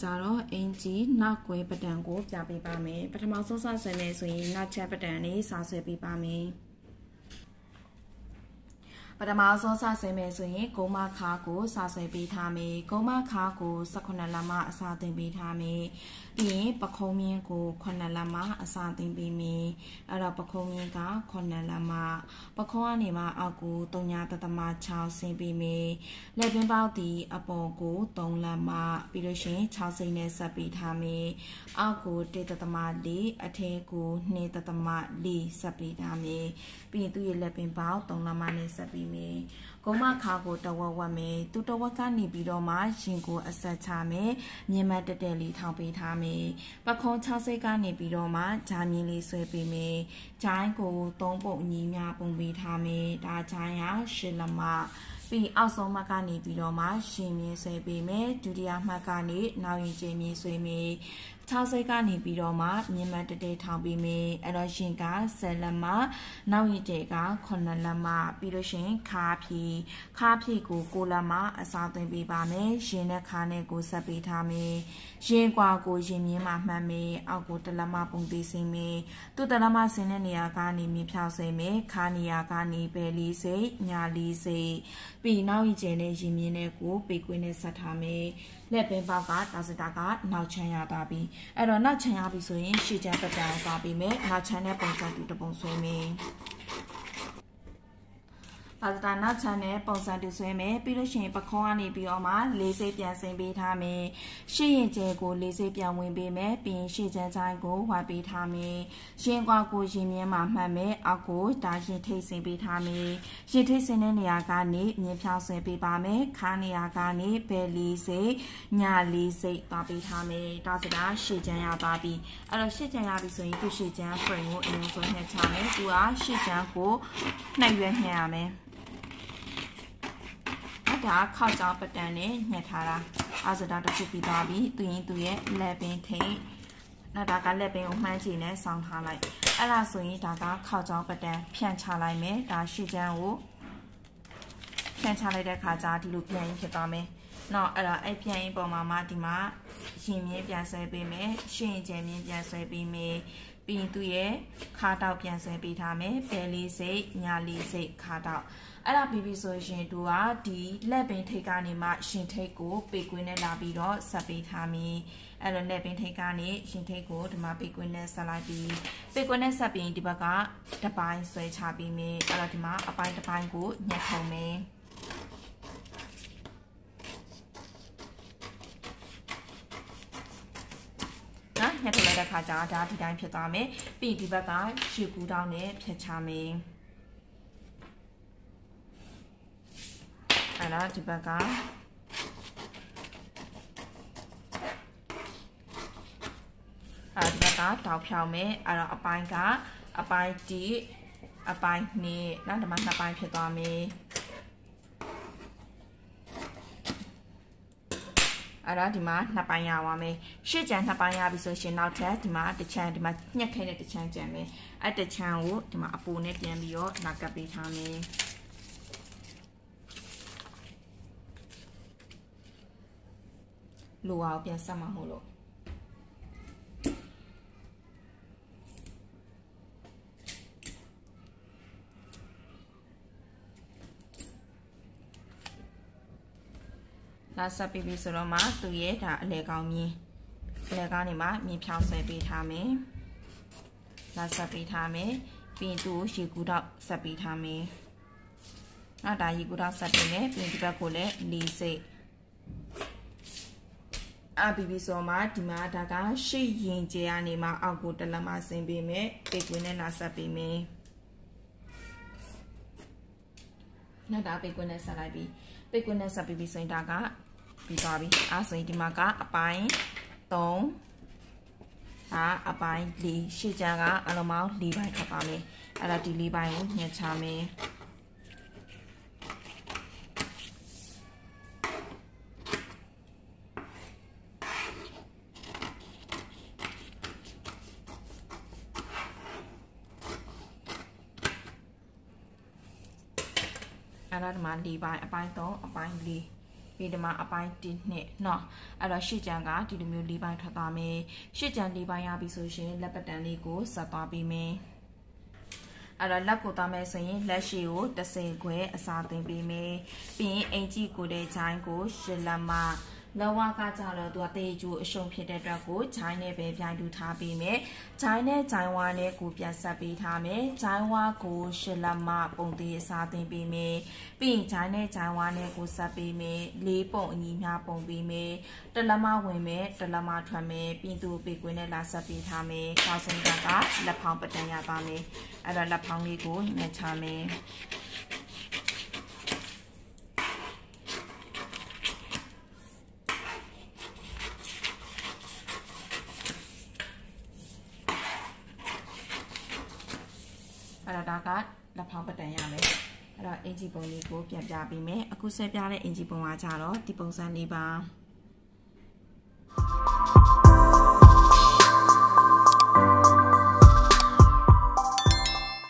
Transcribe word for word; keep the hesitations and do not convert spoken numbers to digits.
ကြတော့အင်ကြီးနောက်ကွယ်ပဒံကိုပြပေးပါမယ်ပထမဆုံးစဆွဲမယ်ဆိုရင်နောက်ချက်ပဒံလေးစာဆွဲပေးပါမယ်ပထမဆုံးစဆွဲမယ်ဆိုရင်ကုန်းမခါကိုစာဆွဲပေးထားမယ်ကုန်းမခါကို၁၈လက်မအစာသင်ပေးထားမယ်ပြီးရင်ပခုံးမြင်းကိုခုနှစ်လက်မအစာသင်ပေးမယ်အဲ့တော့ပခုံးမြင်းကခုနှစ်လက်မပခုံးကနေမှအောက်ကို၃ညတသမ၆ဆင်းပေးမယ်လက်ပင်ပေါက်ဒီအပေါ်ကို၃လက်မပြီးလို့ရှိရင်၆စိမ့်နဲ့ဆက်ပေးထားမယ်အောက်ကို၁တသမ၄အထဲကို၂တသမ၄ဆက်ပေးထားမယ်ပြီးရင်သူ့ရဲ့လက်ပင်ပေါက်၃လက်မနဲ့ဆက်ပေးမယ်ကုန်းမခါကိုတဝက်ဝက်မယ်သူတဝက်ကနေပြီးတော့မှရင်ကိုအဆက်ချမယ်မြင်မတက်တက်လေးထောင်ပေးထားမယ်ပခုံး၆စိတ်ကနေပြီးတော့မှဂျာမြင်းလေးဆွဲပေးမယ်ဂျိုင်းကို၃ပုံအညီများပုံပေးထားမယ်ဒါဂျိုင်းရ၈လက်မပြီးအောက်ဆုံးမှတ်ကနေပြီးတော့မှရှင်မြင်းဆွဲပေးမယ်ဒုတိယမှတ်ကနေနောက်ရင်ကျင်းမြင်းဆွဲမယ်၆စိတ်ကနေပြီးတော့မှမြင်မတတဲထောင်ပေးမယ်အဲ့တော့ရှင်က၁၀လက်မနောက်ရင်ကျဲကခုနှစ်လက်မပြီးလို့ရှင်ခါဖြီခါဖြီကို၉လက်မအစားသွင်းပေးပါမယ်ရှင်နဲ့ခါနဲ့ကိုဆက်ပေးထားမယ်ရင်ကွာကိုရင်မြင်းမှာမှတ်မယ်အောက်ကိုတလက်မပုံသေးစင်းမယ်သူ့တလက်မဆင်းတဲ့နေရာကနေမြဖြောက်ဆွဲမယ်ခါနေရာကနေပဲလေးစိတ်ညာလေးစိတ်ပြီးနောက်ရင်ကျဲနဲ့ရင်မြင်းနဲ့ကိုပေကွင်းနဲ့ဆက်ထားမယ်လက်ပင်ပေါက်ကတာစတာကနောက်ချမ်းရတာပြီးအဲ့တော့နောက်ချမ်းရပြီဆိုရင်ရှေ့ချမ်းပတ်တောင်သွားပြီးမယ်နောက်ချမ်းတဲ့ပုံစံတူတပုံဆွဲမယ်ပါစတာနောက်ချမ်းနဲ့ပုံစံတူဆွဲမယ်ပြီးလို့ရှိရင်ပခုံးကနေပြီးတော့မှလေးစိတ်ပြန်ဆင်းပေးထားမယ်ရှေ့ရင်ကျဲကိုလေးစိတ်ပြန်ဝင်ပေးမယ်ပြီးရင်ရှေ့ချမ်းချိုင်းကိုဝိုက်ပေးထားမယ်ရင်ကွာကိုရင်မြင်းမှာမှတ်မယ်အောက်ကိုဒါရင်ထိတ်ဆင်းပေးထားမယ်ရင်ထိတ်ဆင်းတဲ့နေရာကနေမြင်းဖြောင်းဆွဲပေးပါမယ်ခါနေရာကနေဘယ်လေးစိတ်ညာလေးစိတ်သွားပေးထားမယ်ဒါစတာရှေ့ချမ်းရပါပြီအဲ့တော့ရှေ့ချမ်းရပြီဆိုရင်သူ့ရှေ့ချမ်း frame ကိုအရင်ဆုံးနှက်ချမယ်သူကရှေ့ချမ်းကိုနှိပ်ရွက်နှက်ရမယ်ဒါခောက်ကြောင်ပတန်နဲ့ညှက်ထားတာအဲဆိုတော့တစ်ခုပြီးသွားပြီသူရင်သူရဲ့လက်ပင်ထိတ်နောက်ဒါကလက်ပင်ကိုမှန်းချီနဲ့ဆောင်းထားလိုက်အဲ့ဒါဆိုရင်ဒါကခောက်ကြောင်ပတန်ဖြန့်ချလိုက်မယ်ဒါရှေ့ချမ်းကိုဖြန့်ချလိုက်တဲ့ခါကျဒီလိုပြန်ရင်ဖြစ်သွားမယ်နောက်အဲ့ဒါအဲ့ပြန်ရင်ပုံမှာမှဒီမှာရင်မြင်းပြန်ဆွဲပေးမယ်ရှင်းကျင်မြင်းပြန်ဆွဲပေးမယ်ပြီးရင်သူရဲ့ခါတောက်ပြန်ဆွဲပေးထားမယ်ဘယ်လေးစိတ်ညာလေးစိတ်ခါတောက်အဲ့ဒါပြီးပြီဆိုရင်သူကဒီလက်ပင်ထိတ်ကနေမှရှင်ထိတ်ကိုပေကွင်းနဲ့လာပြီးတော့ဆက်ပေးထားမည်အဲ့တော့လက်ပင်ထိတ်ကနေရှင်ထိတ်ကိုဒီမှာပေကွင်းနဲ့ဆက်လိုက်ပြီးပေကွင်းနဲ့ဆက်ပြီးဒီဘက်ကတပိုင်းဆွဲချပေးမယ်အဲ့တော့ဒီမှာအပိုင်းတစ်ပိုင်းကိုညှက်ထုံမယ်နော်ညှက်ထုံလိုက်တဲ့ခါကျဒါဒီတိုင်းဖြစ်သွားမယ်ပြီးဒီဘက်ကရှေ့ကူးတောင်းနဲ့ဖြတ်ချမယ်အဲ့တော့ဒီဘက်ကအဲ့ဒီဘက်ကတောက်ဖြောင်းမယ်အဲ့တော့အပိုင်းကအပိုင်းဒီအပိုင်းနှစ်နောက်ဒီမှာနှစ်ပိုင်းဖြစ်သွားမယ်အဲ့တော့ဒီမှာနှစ်ပိုင်းရပါမယ်ရှစ်ချမ်းနှစ်ပိုင်းရပြီဆိုရှင်နောက်ထပ်ဒီမှာတစ်ချမ်းဒီမှာညှက်ခဲတဲ့တစ်ချမ်းကျန်မယ်အဲ့တစ်ချမ်းကိုဒီမှာအပူနဲ့ပြန်ပြီးတော့နောက်ကပ်ပေးထားမယ်လိုအောင်ပြန်ဆက်မှာမို့လို့လာဆက်ပြီးပြီဆိုတော့မှသူရဲ့ဒါအလဲကောင်းမြင်းအလဲကောင်းနေမှာမြင်းဖြောင်းဆွဲပေးထားမယ်လာဆက်ပေးထားမယ်ပြီးရင်သူ့ကိုရေကူတော့ဆက်ပေးထားမယ်နောက်ဒါရေကူတော့ဆက်ပေးမယ်ပြီးရင်ဒီဘက်ကိုလည်းလေးစိတ်အဘီဘီဆိုမှဒီမှာဒါကရှေ့ရင်ကျဲကနေမှအောက်ကိုတလက်မဆင်းပေးမယ်ပေကွင်းနဲ့လာဆက်ပေးမယ်နောက်ဒါပေကွင်းနဲ့ဆက်လိုက်ပြီးပေကွင်းနဲ့ဆက်ပြီးပြီးဆိုရင်ဒါကပြီးသွားပြီအဲဆိုရင်ဒီမှာကအပိုင်း၃ဒါအပိုင်း၄ရှေ့ချမ်းကအလုံးပေါင်း၄ပိုင်းထွက်ပါမယ်အဲ့ဒါဒီ၄ပိုင်းကိုညှက်ချမယ်အဲ့ဒါဒီမှာ၄ပိုင်းအပိုင်း၃အပိုင်း၄ပြီးဒီမှာအပိုင်းတစ်နှစ်နော်အဲ့တော့ရှစ်ကြံကဒီလိုမျိုးလေးပိုင်းထွက်သွားမယ်ရှစ်ကြံလေးပိုင်းရပြီဆိုရင်လက်ပတ်တန်လေးကိုဆက်သွားပြီးမယ်အဲ့တော့လက်ကိုသွားမယ်ဆိုရင်လက်ရှိကိုတစ်စင်ခွဲအစာသွင်းပေးမယ်ပြီးရင်အင်ကြီးကိုတဲ့ဂျိုင်းကိုရှစ်လက်မလောဝကကြတော့သူကတေးကျူအရှုံဖြစ်တဲ့အတွက်ကိုဂျိုင်းနဲ့ပဲပြိုင်တူထားပေးမယ်ဂျိုင်းနဲ့ဂျိုင်းဝါနဲ့ကိုပြန်ဆက်ပေးထားမယ်ဂျိုင်းဝါကိုရှစ်လက်မပုံသေးအစားသင်ပေးမယ်ပြီးရင်ဂျိုင်းနဲ့ဂျိုင်းဝါနဲ့ကိုဆက်ပေးမယ်လေးပုံအညီများပုံပေးမယ်တလက်မဝင်မယ်တလက်မထွက်မယ်ပြီးသူပေကွင်းနဲ့လာဆက်ပေးထားမယ်ခေါင်းစင်းကလက်ဖောင်းပတန်ရပါမယ်အဲ့တော့လက်ဖောင်းလေးကိုညှက်ချမယ်အဲ့တော့ဒါကလက်ဖောင်းပတန်ရမယ်အဲ့တော့အင်ဂျီပုံလေးကိုပြန်ပြပေးမယ်အခုဆက်ပြတဲ့အင်ဂျီပုံကကြတော့ဒီပုံစံလေးပါ